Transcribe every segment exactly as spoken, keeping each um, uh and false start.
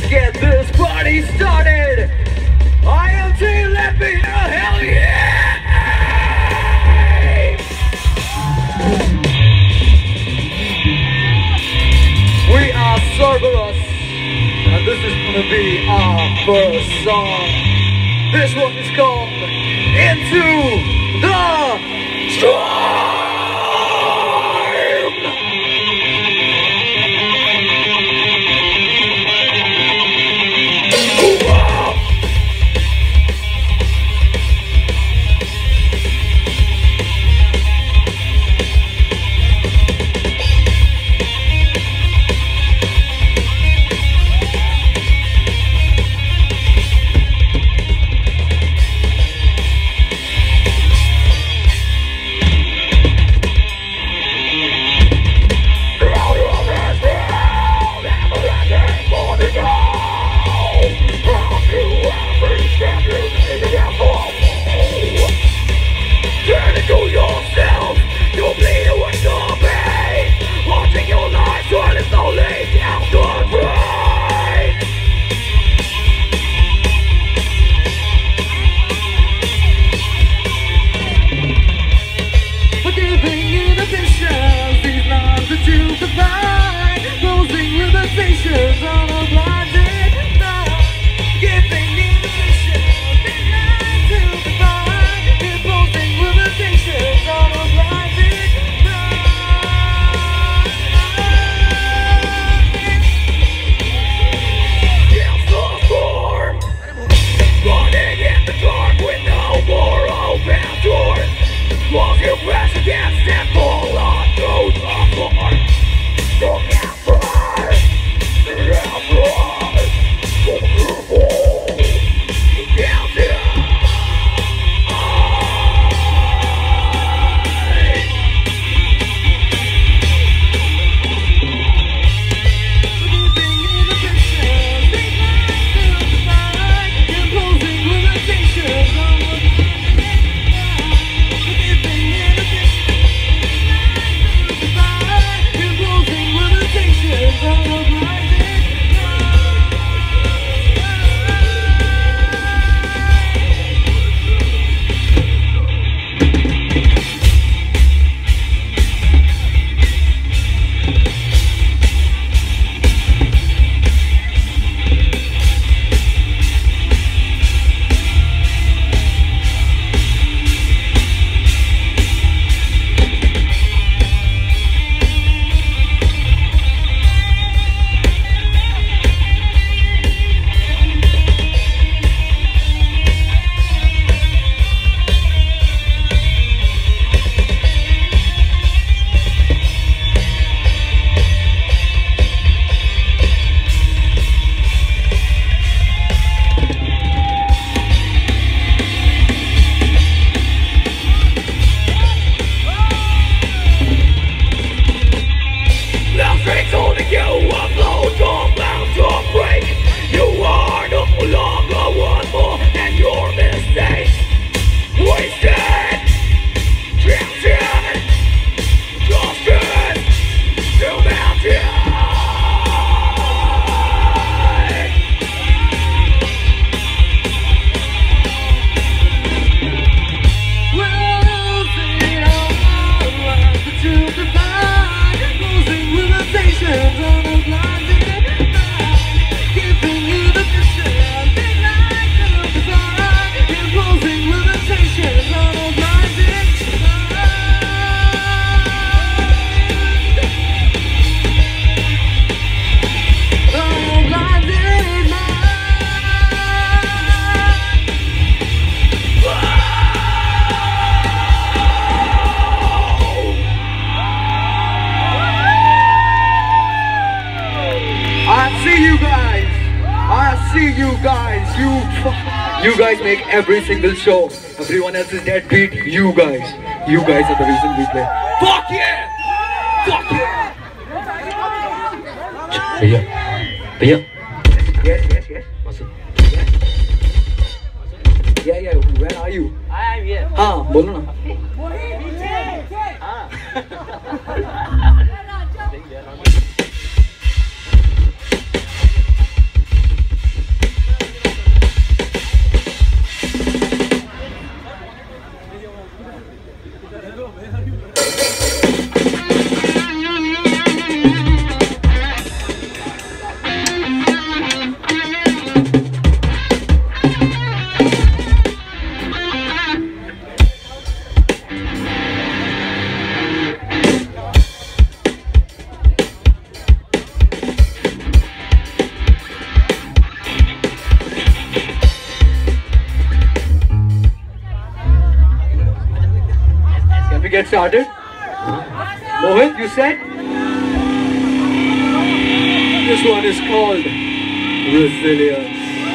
Let's get this party started. I M T, let me know, hell yeah! We are Cerberus, and this is gonna be our first song. This one is called Into the Storm. You guys make every single show. Everyone else is deadbeat. You guys. You guys are the reason we play. Fuck yeah! Fuck yeah! Bhaiya. Bhaiya. Yes, yes, yes. Masud. Yeah, yeah. Where are you? I am here. हाँ, बोलो ना. started? Mohit, you said? This one is called Resilience.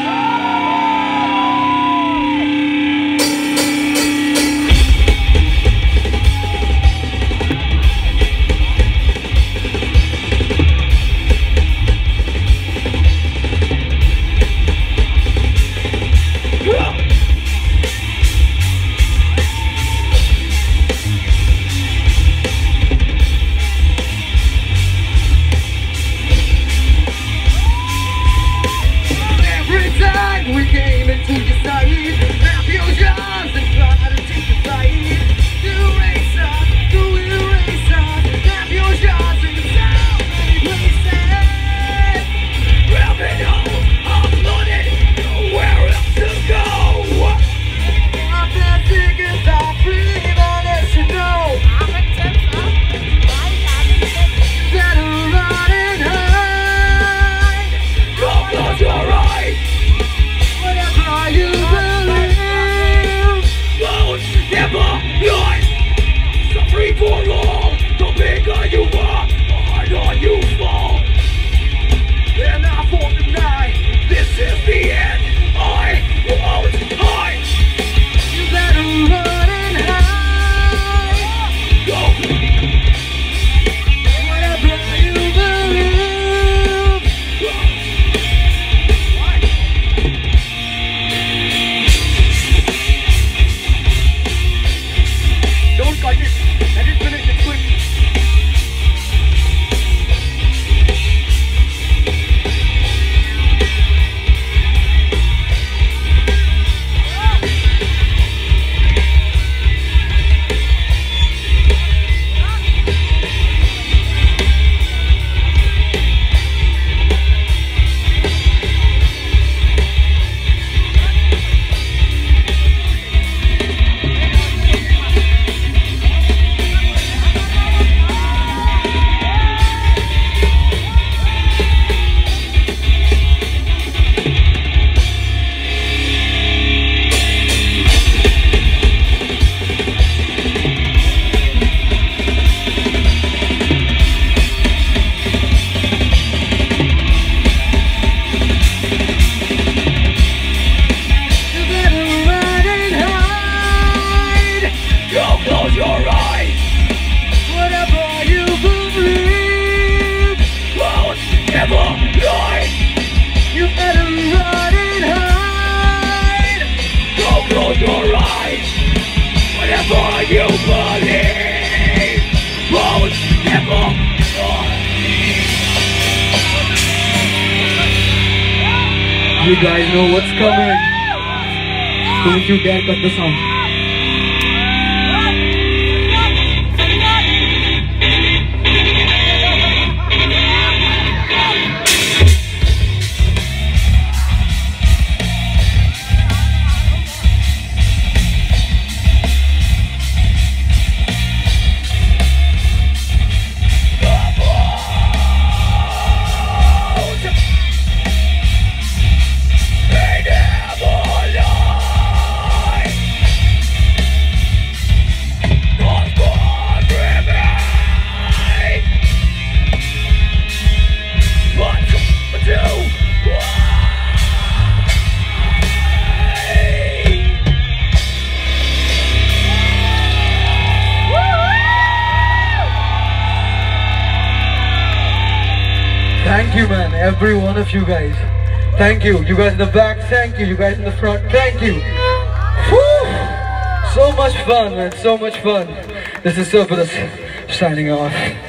You guys know what's coming. Don't you dare cut the sound. Thank you, man, every one of you guys. Thank you. You guys in the back, thank you. You guys in the front, thank you. Whew. So much fun, man, so much fun. This is Cerberus signing off.